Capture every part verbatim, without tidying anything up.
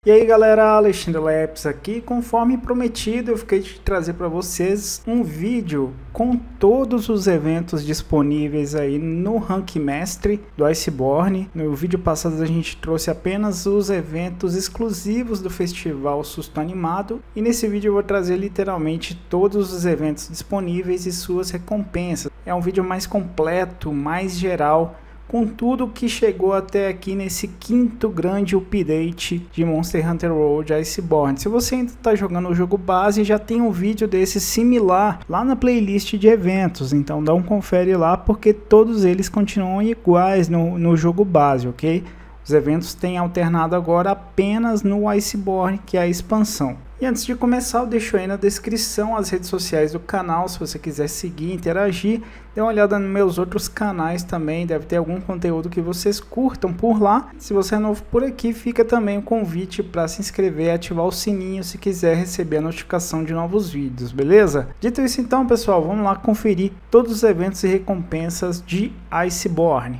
E aí galera, Alexandre Lepes aqui. Conforme prometido, eu fiquei de trazer para vocês um vídeo com todos os eventos disponíveis aí no Rank Mestre do Iceborne. No vídeo passado a gente trouxe apenas os eventos exclusivos do Festival Susto Animado, e nesse vídeo eu vou trazer literalmente todos os eventos disponíveis e suas recompensas. É um vídeo mais completo, mais geral, com tudo que chegou até aqui nesse quinto grande update de Monster Hunter World Iceborne. Se você ainda está jogando o jogo base, já tem um vídeo desse similar lá na playlist de eventos, então dá um confere lá, porque todos eles continuam iguais no, no jogo base, ok? Os eventos têm alternado agora apenas no Iceborne, que é a expansão. E antes de começar, eu deixo aí na descrição as redes sociais do canal, se você quiser seguir, interagir. Dê uma olhada nos meus outros canais também, deve ter algum conteúdo que vocês curtam por lá. Se você é novo por aqui, fica também o convite para se inscrever e ativar o sininho se quiser receber a notificação de novos vídeos, beleza? Dito isso então, pessoal, vamos lá conferir todos os eventos e recompensas de Iceborne.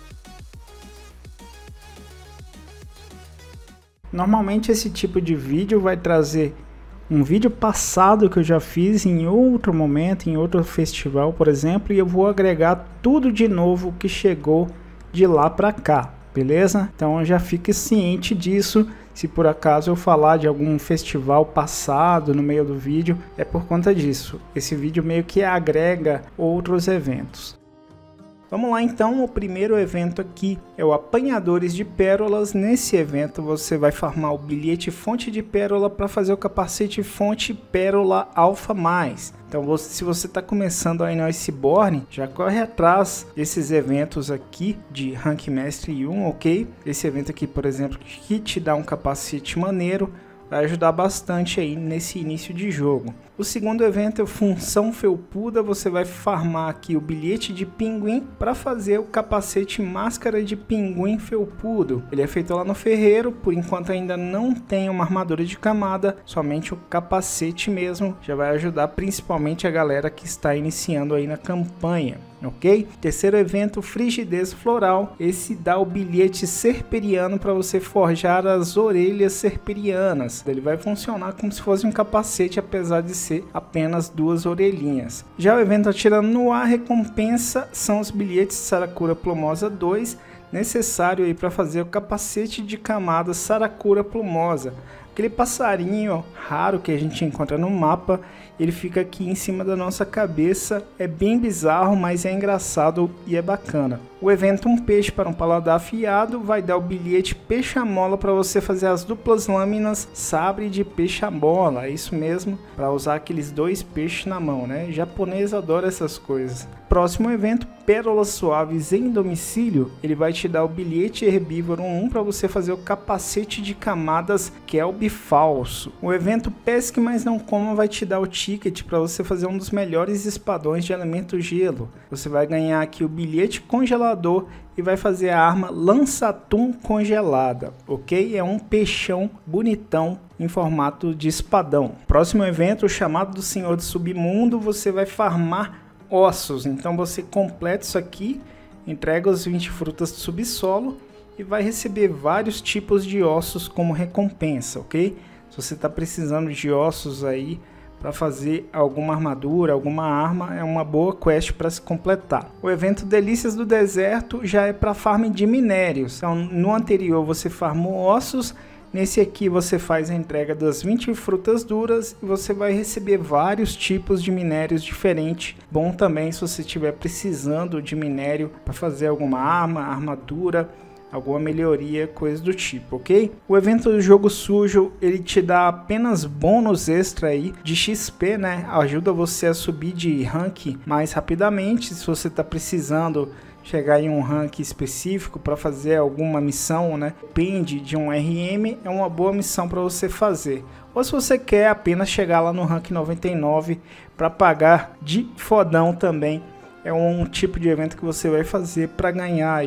Normalmente esse tipo de vídeo vai trazer um vídeo passado que eu já fiz em outro momento, em outro festival, por exemplo, e eu vou agregar tudo de novo que chegou de lá para cá, beleza? Então já fique ciente disso. Se por acaso eu falar de algum festival passado no meio do vídeo, é por conta disso. Esse vídeo meio que agrega outros eventos. Vamos lá então, o primeiro evento aqui é o Apanhadores de Pérolas. Nesse evento você vai farmar o bilhete fonte de pérola para fazer o capacete fonte pérola alfa mais. Então você, se você está começando aí no Iceborne, já corre atrás desses eventos aqui de Rank Mestre um, ok? Esse evento aqui, por exemplo, que te dá um capacete maneiro, vai ajudar bastante aí nesse início de jogo. O segundo evento é Função Felpuda. Você vai farmar aqui o bilhete de pinguim para fazer o capacete máscara de pinguim felpudo. Ele é feito lá no ferreiro, por enquanto ainda não tem uma armadura de camada, somente o capacete mesmo. Já vai ajudar principalmente a galera que está iniciando aí na campanha. Ok? Terceiro evento, Frigidez Floral. Esse dá o bilhete serperiano para você forjar as orelhas serperianas. Ele vai funcionar como se fosse um capacete, apesar de ser apenas duas orelhinhas. Já o evento Atirando no Ar, recompensa são os bilhetes Saracura Plumosa dois, necessário aí para fazer o capacete de camada Saracura Plumosa. Aquele passarinho raro que a gente encontra no mapa, ele fica aqui em cima da nossa cabeça. É bem bizarro, mas é engraçado e é bacana. O evento Um Peixe para um Paladar Afiado vai dar o bilhete Peixe-Mola para você fazer as duplas lâminas Sabre de Peixe-Mola. É isso mesmo, para usar aqueles dois peixes na mão, né? Japonês adora essas coisas. Próximo evento, Pérolas Suaves em Domicílio. Ele vai te dar o bilhete Herbívoro um para você fazer o capacete de camadas Kelby Falso. O evento Pesque Mas Não Coma vai te dar o ticket para você fazer um dos melhores espadões de elemento gelo. Você vai ganhar aqui o bilhete Congelador e vai fazer a arma Lança-Atum Congelada, ok? É um peixão bonitão em formato de espadão. Próximo evento, o Chamado do Senhor do Submundo. Você vai farmar ossos, então você completa isso aqui, entrega os vinte frutas do subsolo e vai receber vários tipos de ossos como recompensa, ok? Se você está precisando de ossos aí para fazer alguma armadura, alguma arma, é uma boa quest para se completar. O evento Delícias do Deserto já é para farm de minérios. Então, no anterior você farmou ossos, nesse aqui você faz a entrega das vinte frutas duras e você vai receber vários tipos de minérios diferentes. Bom também se você estiver precisando de minério para fazer alguma arma, armadura, alguma melhoria, coisa do tipo, ok? O evento do Jogo Sujo, ele te dá apenas bônus extra aí de X P, né? Ajuda você a subir de rank mais rapidamente. Se você está precisando chegar em um rank específico para fazer alguma missão, né? Depende de um R M, é uma boa missão para você fazer. Ou se você quer apenas chegar lá no rank noventa e nove para pagar de fodão também, é um tipo de evento que você vai fazer para ganhar aí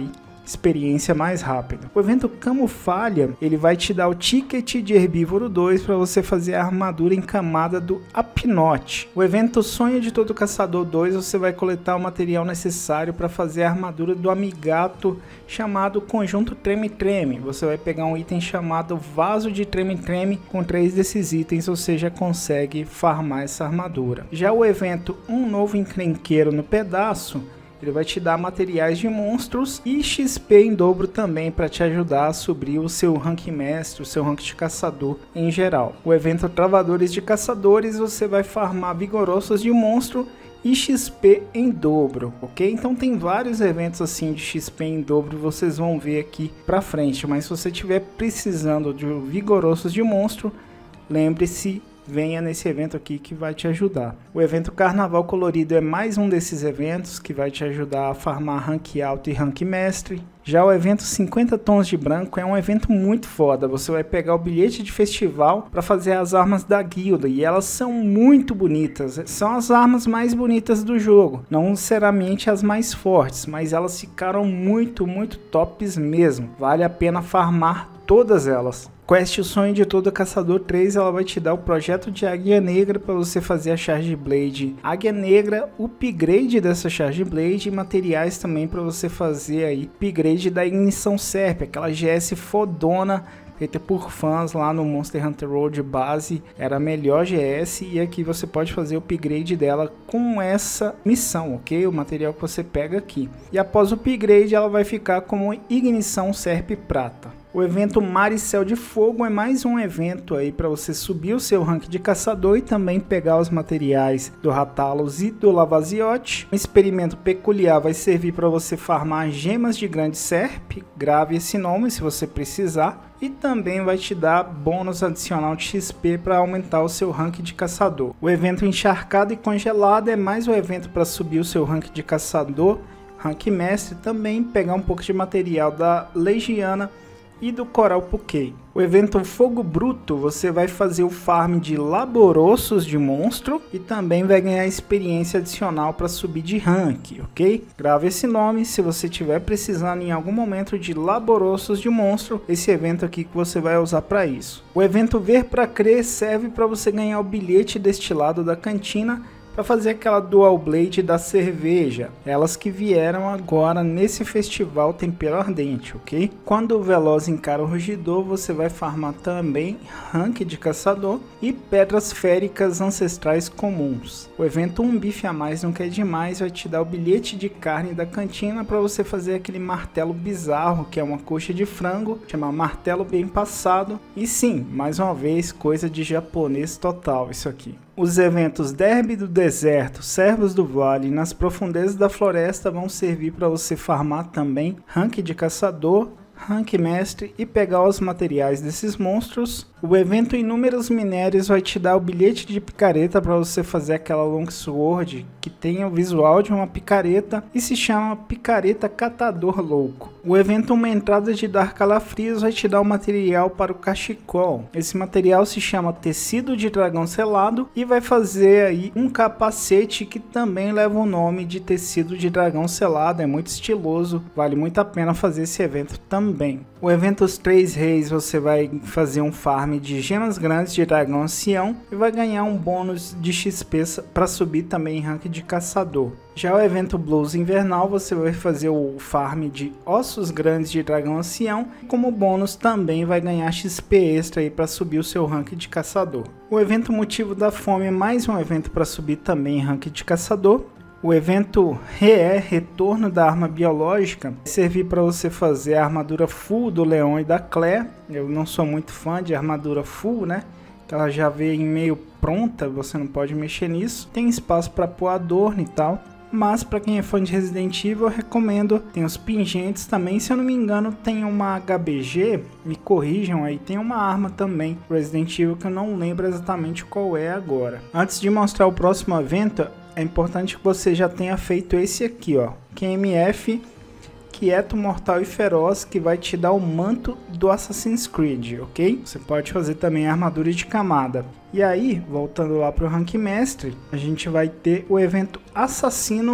experiência mais rápido. O evento Camufalha, ele vai te dar o ticket de Herbívoro dois para você fazer a armadura em camada do Apnote. O evento Sonho de Todo Caçador dois, você vai coletar o material necessário para fazer a armadura do Amigato chamado Conjunto Treme Treme. Você vai pegar um item chamado Vaso de Treme Treme, com três desses itens você já consegue farmar essa armadura. Já o evento Um Novo Encrenqueiro no Pedaço, ele vai te dar materiais de monstros e X P em dobro também para te ajudar a subir o seu rank mestre, o seu rank de caçador em geral. O evento Travadores de Caçadores, você vai farmar vigorosos de monstro e X P em dobro, ok? Então tem vários eventos assim de X P em dobro, vocês vão ver aqui pra frente, mas se você estiver precisando de vigorosos de monstro, lembre-se, venha nesse evento aqui que vai te ajudar. O evento Carnaval Colorido é mais um desses eventos que vai te ajudar a farmar rank alto e rank mestre. Já o evento cinquenta Tons de Branco é um evento muito foda. Você vai pegar o bilhete de festival para fazer as armas da guilda e elas são muito bonitas. São as armas mais bonitas do jogo, não necessariamente as mais fortes, mas elas ficaram muito, muito tops mesmo. Vale a pena farmar todas elas. Quest O Sonho de Todo Caçador três, ela vai te dar o projeto de Águia Negra para você fazer a Charge Blade Águia Negra, o upgrade dessa Charge Blade e materiais também para você fazer aí upgrade da Ignição Serp, aquela G S fodona feita por fãs lá no Monster Hunter World base, era a melhor G S e aqui você pode fazer o upgrade dela com essa missão, ok? O material que você pega aqui. E após o upgrade ela vai ficar como Ignição Serp Prata. O evento Mar e Céu de Fogo é mais um evento aí para você subir o seu rank de caçador e também pegar os materiais do Ratalos e do Lavaziote. Um experimento peculiar vai servir para você farmar gemas de grande serp, grave esse nome se você precisar, e também vai te dar bônus adicional de X P para aumentar o seu rank de caçador. O evento Encharcado e Congelado é mais um evento para subir o seu rank de caçador, rank mestre, também pegar um pouco de material da Legiana e do Coral Puquei. O evento Fogo Bruto, você vai fazer o farm de Laborossos de monstro e também vai ganhar experiência adicional para subir de rank, ok? Grave esse nome, se você estiver precisando em algum momento de Laborossos de monstro, esse evento aqui que você vai usar para isso. O evento Ver Pra Crer serve para você ganhar o bilhete destilado da cantina para fazer aquela Dual Blade da cerveja, elas que vieram agora nesse festival Tempero Ardente, ok? Quando o Veloz encara o Rugidor, você vai farmar também rank de caçador e pedras féricas ancestrais comuns. O evento Um Bife a Mais Não Quer Demais vai te dar o bilhete de carne da cantina para você fazer aquele martelo bizarro, que é uma coxa de frango, chama martelo bem passado, e sim, mais uma vez, coisa de japonês total isso aqui. Os eventos Derby do Deserto, Servos do Vale e Nas Profundezas da Floresta vão servir para você farmar também rank de caçador, rank mestre e pegar os materiais desses monstros. O evento Inúmeros Minérios vai te dar o bilhete de picareta para você fazer aquela Longsword que tem o visual de uma picareta e se chama Picareta Catador Louco. O evento Uma Entrada de Dar Calafrios vai te dar o material para o cachecol. Esse material se chama Tecido de Dragão Selado e vai fazer aí um capacete que também leva o nome de Tecido de Dragão Selado, é muito estiloso, vale muito a pena fazer esse evento também. O evento Os Três Reis, você vai fazer um farm de gemas grandes de dragão ancião e vai ganhar um bônus de X P para subir também em rank de caçador. Já o evento Blues Invernal, você vai fazer o farm de ossos grandes de dragão ancião e como bônus também vai ganhar X P extra aí para subir o seu rank de caçador. O evento Motivo da Fome é mais um evento para subir também em rank de caçador. O evento Re Retorno da Arma Biológica servir para você fazer a armadura full do Leon e da Claire. Eu não sou muito fã de armadura full, né? Que ela já veio meio pronta, você não pode mexer nisso. Tem espaço para pôr adorno e tal. Mas para quem é fã de Resident Evil, eu recomendo. Tem os pingentes também, se eu não me engano tem uma H B G, me corrijam aí, tem uma arma também Resident Evil que eu não lembro exatamente qual é agora. Antes de mostrar o próximo evento, é importante que você já tenha feito esse aqui, ó, Q M F, Quieto, Mortal e Feroz, que vai te dar o manto do Assassin's Creed, ok? Você pode fazer também a armadura de camada. E aí, voltando lá para o rank mestre, a gente vai ter o evento Assassino,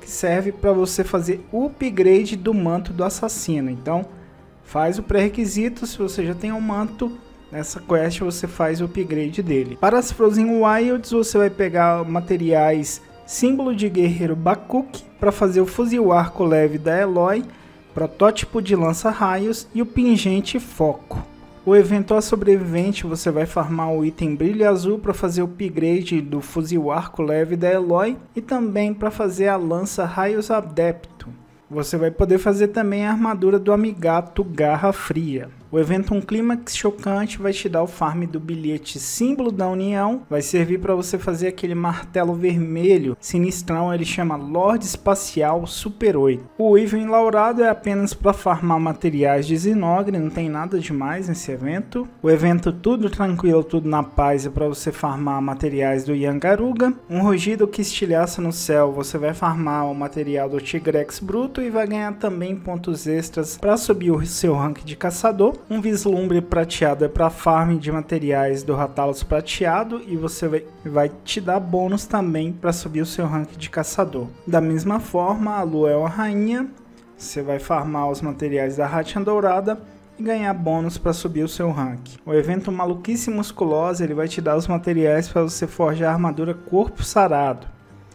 que serve para você fazer o upgrade do manto do assassino. Então faz o pré-requisito, se você já tem um manto, nessa quest você faz o upgrade dele. Para as Frozen Wilds você vai pegar materiais símbolo de guerreiro Bakuk para fazer o fuzil arco leve da Eloy, protótipo de lança-raios e o pingente foco. O eventual sobrevivente você vai farmar o item brilho azul para fazer o upgrade do fuzil arco leve da Eloy e também para fazer a lança raios adepto. Você vai poder fazer também a armadura do amigato Garra Fria. O evento Um Clímax Chocante vai te dar o farm do bilhete Símbolo da União. Vai servir para você fazer aquele martelo vermelho sinistrão, ele chama Lorde Espacial Super oito. O Ivo Enlaurado é apenas para farmar materiais de Zinogre, não tem nada demais nesse evento. O evento Tudo Tranquilo, Tudo na Paz é para você farmar materiais do Yangaruga. Um Rugido que Estilhaça no Céu, você vai farmar o material do Tigrex Bruto e vai ganhar também pontos extras para subir o seu rank de caçador. Um Vislumbre Prateado é para farm de materiais do Ratalos Prateado e você vai, vai te dar bônus também para subir o seu rank de caçador. Da mesma forma, a Lua é uma rainha, você vai farmar os materiais da Ratian Dourada e ganhar bônus para subir o seu rank. O evento Maluquice Musculosa, ele vai te dar os materiais para você forjar a armadura Corpo Sarado.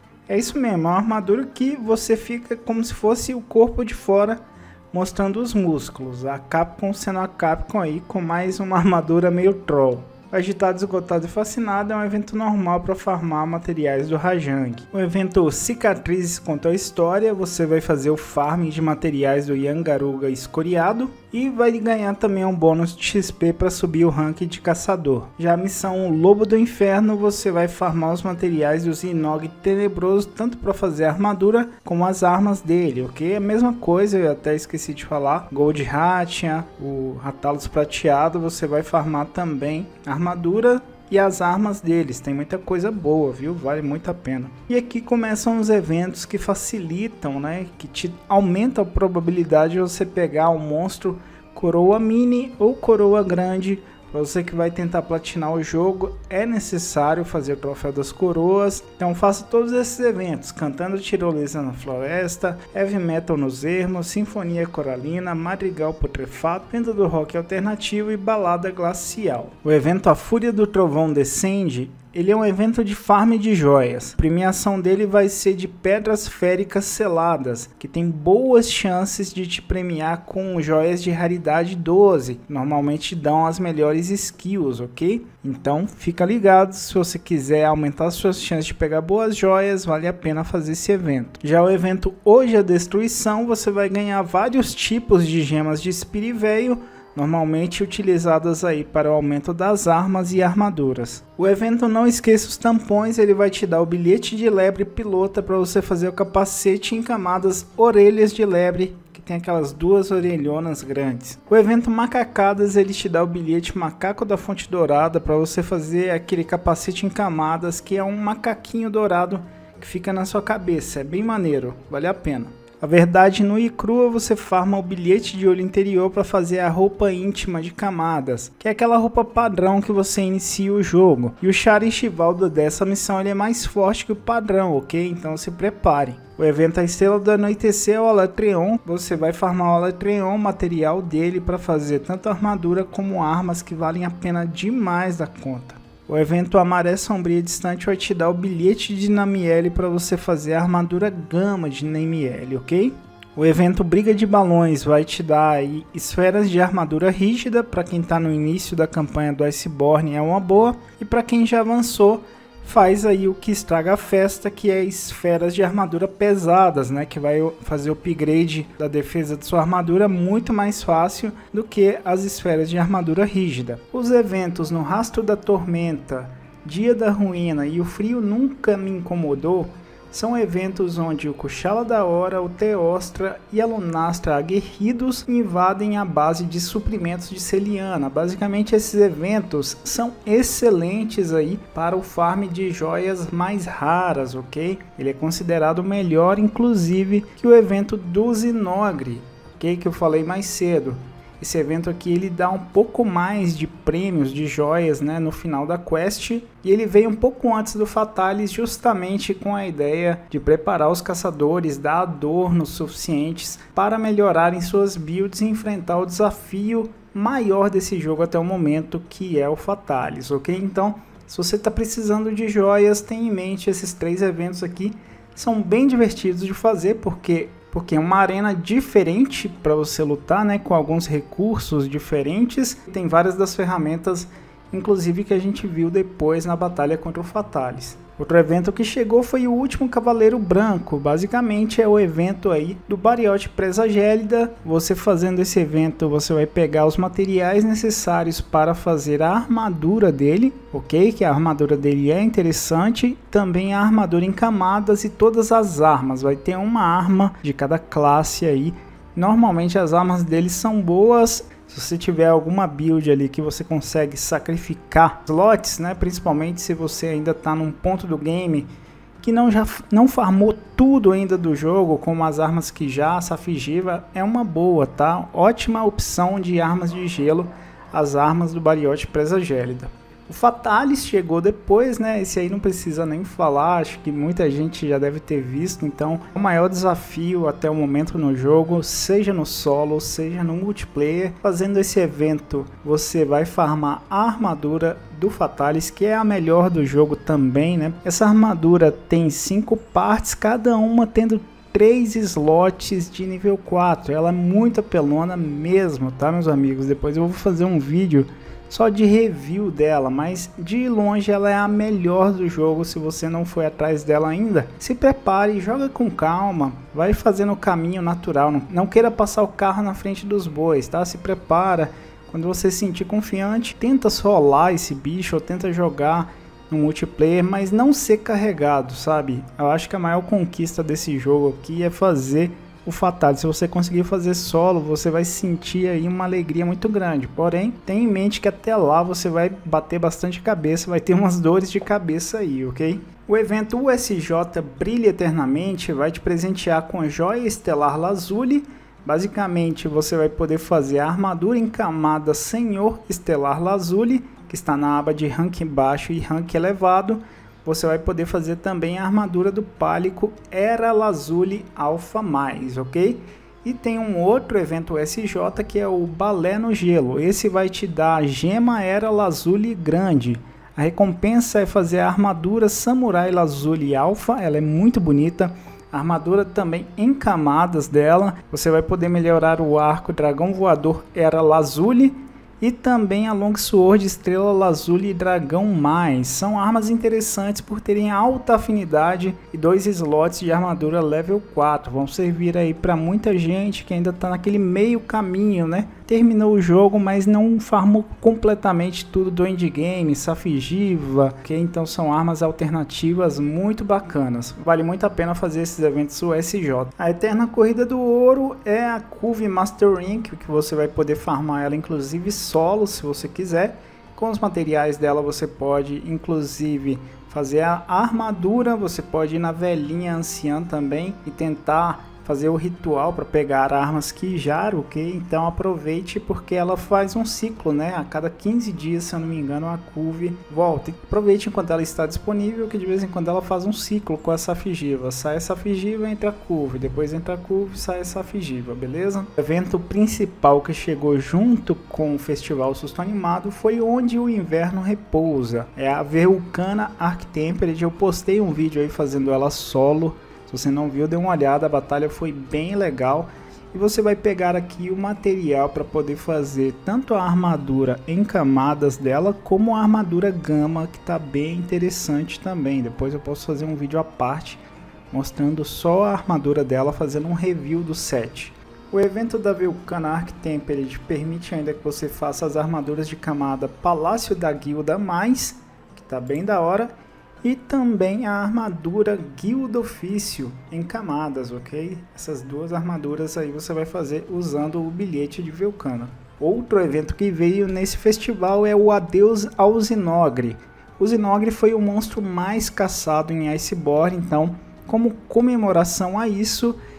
É isso mesmo, é uma armadura que você fica como se fosse o corpo de fora, mostrando os músculos. A Capcom sendo a Capcom aí com mais uma armadura meio troll. Agitado, Esgotado e Fascinado é um evento normal para farmar materiais do Rajang. O evento Cicatrizes Conta a História, você vai fazer o farm de materiais do Yangaruga Escoriado e vai ganhar também um bônus de X P para subir o rank de caçador. Já a missão Lobo do Inferno, você vai farmar os materiais do Zinog Tenebroso, tanto para fazer a armadura como as armas dele, ok? A mesma coisa, eu até esqueci de falar, Gold Ratian, o Ratalos Prateado, você vai farmar também a armadura e as armas deles, tem muita coisa boa, viu? Vale muito a pena. E aqui começam os eventos que facilitam, né? Que te aumentam a probabilidade de você pegar um monstro coroa mini ou coroa grande. Para você que vai tentar platinar o jogo, é necessário fazer o troféu das coroas. Então faça todos esses eventos: Cantando Tirolesa na Floresta, Heavy Metal nos Ermos, Sinfonia Coralina, Madrigal Putrefato, Venda do Rock Alternativo e Balada Glacial. O evento A Fúria do Trovão Descende, ele é um evento de farm de joias. A premiação dele vai ser de pedras féricas seladas, que tem boas chances de te premiar com joias de raridade doze. Normalmente dão as melhores skills, ok? Então fica ligado, se você quiser aumentar suas chances de pegar boas joias, vale a pena fazer esse evento. Já o evento Hoje a Destruição, você vai ganhar vários tipos de gemas de Spiriveio, normalmente utilizadas aí para o aumento das armas e armaduras. O evento Não Esqueça os Tampões, ele vai te dar o bilhete de lebre pilota para você fazer o capacete em camadas orelhas de lebre, que tem aquelas duas orelhonas grandes. O evento Macacadas, ele te dá o bilhete Macaco da Fonte Dourada para você fazer aquele capacete em camadas, que é um macaquinho dourado que fica na sua cabeça, é bem maneiro, vale a pena. A Verdade Nua e Crua, você farma o bilhete de olho interior para fazer a roupa íntima de camadas, que é aquela roupa padrão que você inicia o jogo. E o char enxivaldo dessa missão ele é mais forte que o padrão, ok? Então se prepare. O evento A Estrela do Anoitecer é o Alatreon, você vai farmar o Alatreon, material dele para fazer tanto armadura como armas que valem a pena demais da conta. O evento A Maré Sombria Distante vai te dar o bilhete de Namielle para você fazer a armadura Gama de Namielle, ok? O evento Briga de Balões vai te dar aí esferas de armadura rígida, para quem está no início da campanha do Iceborne é uma boa, e para quem já avançou, faz aí o que estraga a festa, que é esferas de armadura pesadas, né, que vai fazer o upgrade da defesa de sua armadura muito mais fácil do que as esferas de armadura rígida. Os eventos no Rastro da Tormenta, Dia da Ruína e o Frio Nunca Me Incomodou são eventos onde o Kuchala da Hora, o Teostra e a Lunastra aguerridos invadem a base de suprimentos de Celiana. Basicamente esses eventos são excelentes aí para o farm de joias mais raras, ok? Ele é considerado melhor inclusive que o evento do Zinogre, ok? Que eu falei mais cedo. esse evento aqui ele dá um pouco mais de prêmios, de joias, né, no final da quest, e ele veio um pouco antes do Fatalis justamente com a ideia de preparar os caçadores, dar adornos suficientes para melhorarem suas builds e enfrentar o desafio maior desse jogo até o momento, que é o Fatalis, ok? Então, se você está precisando de joias, tenha em mente esses três eventos aqui, são bem divertidos de fazer, porque porque é uma arena diferente para você lutar, né, com alguns recursos diferentes. Tem várias das ferramentas, inclusive que a gente viu depois na batalha contra o Fatalis. Outro evento que chegou foi o último Cavaleiro Branco. Basicamente é o evento aí do Bariote Presa Gélida. Você fazendo esse evento, você vai pegar os materiais necessários para fazer a armadura dele, ok? Que a armadura dele é interessante. Também a armadura em camadas e todas as armas. Vai ter uma arma de cada classe aí. Normalmente as armas dele são boas. Se você tiver alguma build ali que você consegue sacrificar slots, né, principalmente se você ainda está num ponto do game que não, já, não farmou tudo ainda do jogo, como as armas que já, a Safigiva é uma boa, tá? Ótima opção de armas de gelo, as armas do Bariote Presa Gélida. O Fatalis chegou depois, né? Esse aí não precisa nem falar, acho que muita gente já deve ter visto. Então, o maior desafio até o momento no jogo, seja no solo, seja no multiplayer. Fazendo esse evento, você vai farmar a armadura do Fatalis, que é a melhor do jogo também, né? Essa armadura tem cinco partes, cada uma tendo três slots de nível quatro. Ela é muito apelona mesmo, tá, meus amigos? Depois eu vou fazer um vídeo só de review dela, mas de longe ela é a melhor do jogo. Se você não foi atrás dela ainda, se prepare, joga com calma, vai fazendo o caminho natural, não, não queira passar o carro na frente dos bois, tá? Se prepara, quando você se sentir confiante, tenta solar esse bicho ou tenta jogar no multiplayer, mas não ser carregado, sabe? Eu acho que a maior conquista desse jogo aqui é fazer o Fatalis. Se você conseguir fazer solo, você vai sentir aí uma alegria muito grande. Porém, tenha em mente que até lá você vai bater bastante cabeça, vai ter umas dores de cabeça aí, ok? O evento U S J Brilha Eternamente vai te presentear com a Joia Estelar Lazuli. Basicamente, você vai poder fazer a armadura em camada Senhor Estelar Lazuli, que está na aba de rank baixo e rank elevado. Você vai poder fazer também a armadura do Pálico Era Lazuli Alpha mais, ok? E tem um outro evento S J que é o Balé no Gelo. Esse vai te dar a Gema Era Lazuli Grande. A recompensa é fazer a armadura Samurai Lazuli Alpha, ela é muito bonita. A armadura também em camadas dela. Você vai poder melhorar o arco Dragão Voador Era Lazuli. E também a Longsword Estrela Lazuli e Dragão Mais. São armas interessantes por terem alta afinidade e dois slots de armadura level quatro. Vão servir aí para muita gente que ainda está naquele meio caminho, né? Terminou o jogo, mas não farmou completamente tudo do endgame, Safigiva, que então são armas alternativas muito bacanas. Vale muito a pena fazer esses eventos U S J. A Eterna Corrida do Ouro é a Curve Master Ring, que você vai poder farmar ela inclusive solo, se você quiser. Com os materiais dela você pode inclusive fazer a armadura, você pode ir na velhinha anciã também e tentar fazer o ritual para pegar armas Kijar, ok? Então aproveite, porque ela faz um ciclo, né? A cada quinze dias, se eu não me engano, a Curve volta. Aproveite enquanto ela está disponível, que de vez em quando ela faz um ciclo com a Safigiva. Sai a Safigiva, entra a Curve, depois entra a Curve, sai a Safigiva, beleza? O evento principal que chegou junto com o Festival Susto Animado foi Onde o Inverno Repousa. É a Vulcana Arctempered. Eu postei um vídeo aí fazendo ela solo. Se você não viu, dê uma olhada, a batalha foi bem legal. E você vai pegar aqui o material para poder fazer tanto a armadura em camadas dela, como a armadura gama, que está bem interessante também. Depois eu posso fazer um vídeo à parte, mostrando só a armadura dela, fazendo um review do set. O evento da Vulcana Arctempered permite ainda que você faça as armaduras de camada Palácio da Guilda Mais, que está bem da hora. E também a armadura Guilda Ofício em camadas, ok? Essas duas armaduras aí você vai fazer usando o bilhete de Vulcana. Outro evento que veio nesse festival é o Adeus ao Zinogre. O Zinogre foi o monstro mais caçado em Iceborne, então, como comemoração a isso,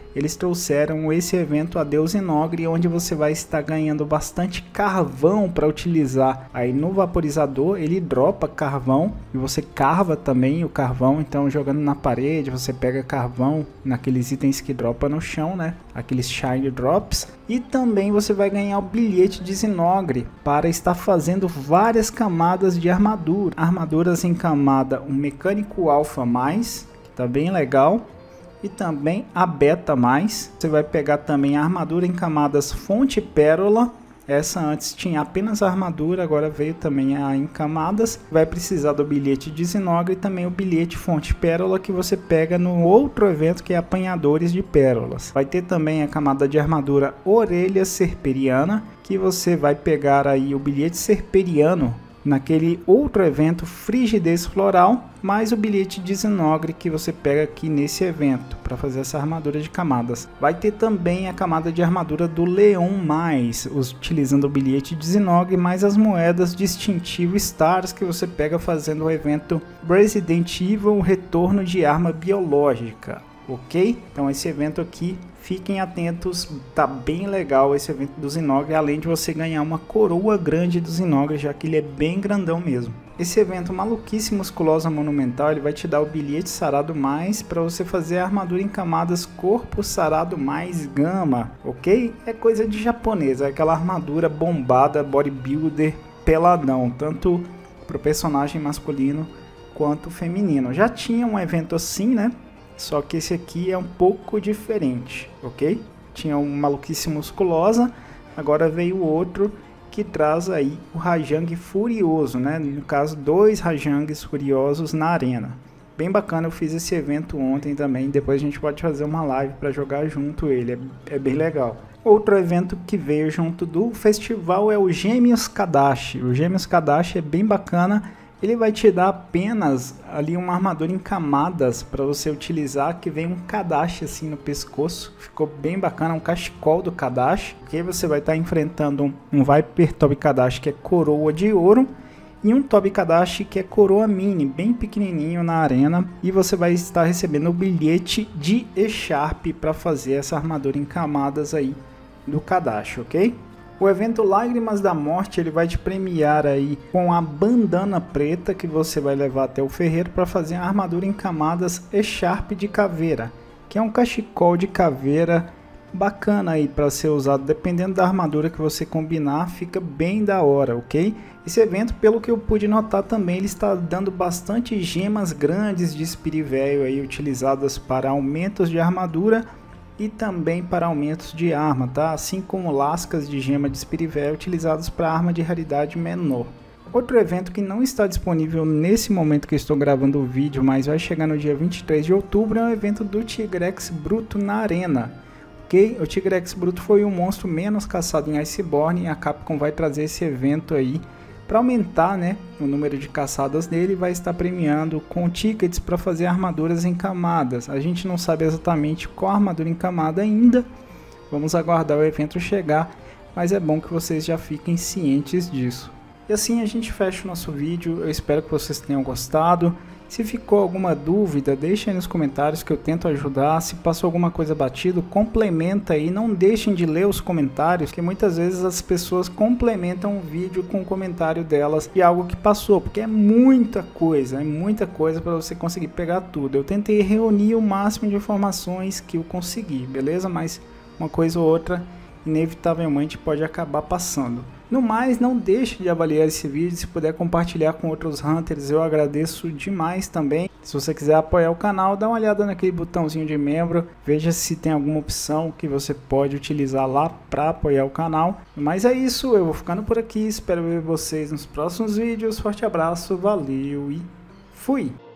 eles trouxeram esse evento Adeus Zinogre, onde você vai estar ganhando bastante carvão para utilizar aí no vaporizador. Ele dropa carvão e você carva também o carvão, então jogando na parede você pega carvão naqueles itens que dropa no chão, né? Aqueles shine drops. E também você vai ganhar o bilhete de Zinogre para estar fazendo várias camadas de armadura. Armaduras em camada um mecânico alfa mais, que tá bem legal. E também a beta mais. Você vai pegar também a armadura em camadas fonte pérola. Essa antes tinha apenas a armadura, agora veio também a em camadas. Vai precisar do bilhete de Zinogre e também o bilhete fonte pérola que você pega no outro evento, que é apanhadores de pérolas. Vai ter também a camada de armadura orelha serperiana, que você vai pegar aí o bilhete serperiano naquele outro evento frigidez floral, mais o bilhete de Zinogre que você pega aqui nesse evento para fazer essa armadura de camadas. Vai ter também a camada de armadura do Leão mais, utilizando o bilhete de Zinogre mais as moedas distintivo Stars que você pega fazendo o evento Resident Evil Retorno de Arma Biológica. Ok? Então esse evento aqui, fiquem atentos, tá bem legal esse evento do Zinogre, além de você ganhar uma coroa grande do Zinogre, já que ele é bem grandão mesmo. Esse evento Maluquice Musculosa Monumental, ele vai te dar o bilhete sarado mais para você fazer a armadura em camadas corpo sarado mais gama, ok? É coisa de japonês, é aquela armadura bombada, bodybuilder, peladão, tanto pro personagem masculino quanto feminino. Já tinha um evento assim, né? Só que esse aqui é um pouco diferente, ok? Tinha um Maluquice Musculosa, agora veio outro que traz aí o Rajang Furioso, né? No caso, dois Rajangs Furiosos na arena. Bem bacana, eu fiz esse evento ontem também, depois a gente pode fazer uma live para jogar junto ele, é, é bem legal. Outro evento que veio junto do festival é o Gêmeos Kadashi. O Gêmeos Kadashi é bem bacana. Ele vai te dar apenas ali uma armadura em camadas para você utilizar, que vem um Kadashi assim no pescoço. Ficou bem bacana, um cachecol do Kadashi. Aqui você vai estar tá enfrentando um, um Viper Tobi Kadashi que é coroa de ouro e um Tobi Kadashi que é coroa mini, bem pequenininho na arena. E você vai estar recebendo o bilhete de E-Sharp para fazer essa armadura em camadas aí do Kadashi, ok? O evento Lágrimas da Morte, ele vai te premiar aí com a bandana preta que você vai levar até o ferreiro para fazer a armadura em camadas E-Sharp de caveira, que é um cachecol de caveira bacana aí para ser usado, dependendo da armadura que você combinar, fica bem da hora, ok? Esse evento, pelo que eu pude notar também, ele está dando bastante gemas grandes de espirivéio aí utilizadas para aumentos de armadura e também para aumentos de arma, tá? Assim como lascas de gema de espirivéio utilizadas para arma de raridade menor. Outro evento que não está disponível nesse momento que eu estou gravando o vídeo, mas vai chegar no dia vinte e três de outubro, é o evento do Tigrex Bruto na arena. Ok? O Tigrex Bruto foi o monstro menos caçado em Iceborne e a Capcom vai trazer esse evento aí para aumentar, né, o número de caçadas dele. Vai estar premiando com tickets para fazer armaduras em camadas. A gente não sabe exatamente qual armadura em camada ainda, vamos aguardar o evento chegar, mas é bom que vocês já fiquem cientes disso. E assim a gente fecha o nosso vídeo, eu espero que vocês tenham gostado. Se ficou alguma dúvida, deixa aí nos comentários que eu tento ajudar. Se passou alguma coisa batido, complementa aí. Não deixem de ler os comentários, que muitas vezes as pessoas complementam o vídeo com o comentário delas e algo que passou, porque é muita coisa, é muita coisa para você conseguir pegar tudo. Eu tentei reunir o máximo de informações que eu consegui, beleza? Mas uma coisa ou outra inevitavelmente pode acabar passando. No mais, não deixe de avaliar esse vídeo, se puder compartilhar com outros Hunters, eu agradeço demais também. Se você quiser apoiar o canal, dá uma olhada naquele botãozinho de membro, veja se tem alguma opção que você pode utilizar lá para apoiar o canal. Mas é isso, eu vou ficando por aqui, espero ver vocês nos próximos vídeos, forte abraço, valeu e fui!